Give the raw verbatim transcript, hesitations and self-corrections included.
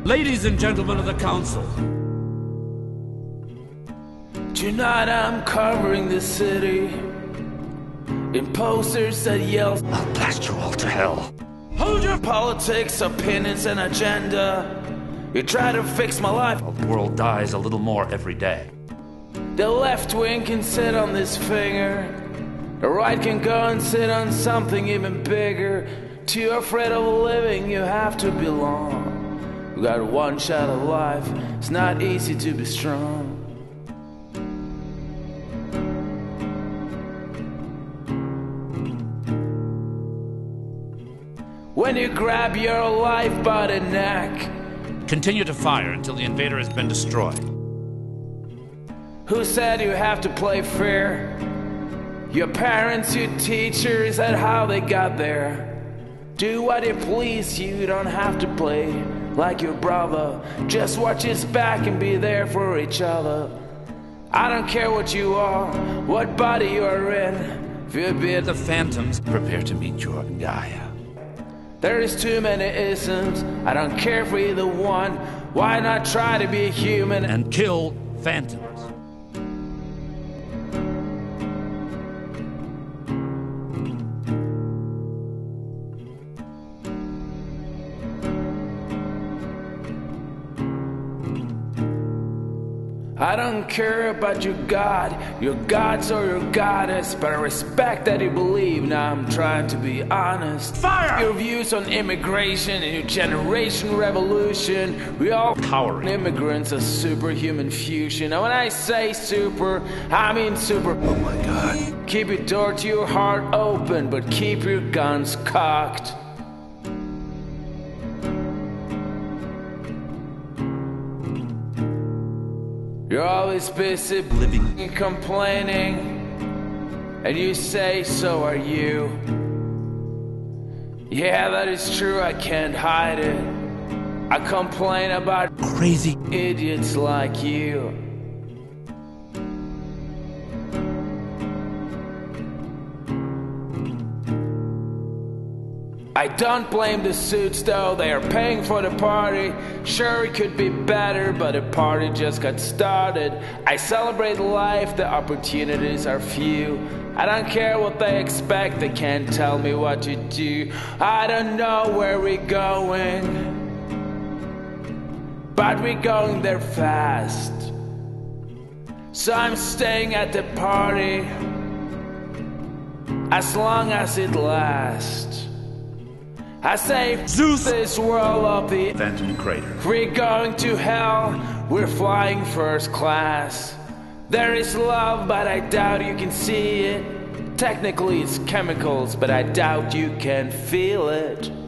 Ladies and gentlemen of the council. Tonight I'm covering the city in posters that yell, I'll blast you all to hell. hold your politics, opinions, and agenda. You try to fix my life. The world dies a little more every day. The left wing can sit on this finger. The right can go and sit on something even bigger. Too afraid of living, you have to belong. You got one shot at life, it's not easy to be strong. When you grab your life by the neck, Continue to fire until the invader has been destroyed. who said you have to play fair? Your parents, your teachers, and how they got there. Do what you please, you don't have to play like your brother. Just watch his back and be there for each other. I don't care what you are, what body you are in. If you're being The phantoms prepare to meet your Gaia. there is too many isms, I don't care for either one. Why not try to be human? And kill phantoms. I don't care about your God, your gods or your goddess, but I respect that you believe. Now I'm trying to be honest. Fire! Your views on immigration and your generation revolution. We all Powering. immigrants a superhuman fusion. And when I say super, I mean super. Oh my God. Keep your door to your heart open, but keep your guns cocked. You're always busy Living. and complaining, and you say so are you. Yeah, that is true, I can't hide it. I complain about Crazy. idiots like you. I don't blame the suits though, they are paying for the party. Sure, it could be better, but the party just got started. I celebrate life, the opportunities are few. I don't care what they expect, they can't tell me what to do. I don't know where we're going, but we're going there fast. So I'm staying at the party as long as it lasts. I say, Zeus! This world of the Phantom crater. we're going to hell, we're flying first class. There is love, but I doubt you can see it. Technically it's chemicals, but I doubt you can feel it.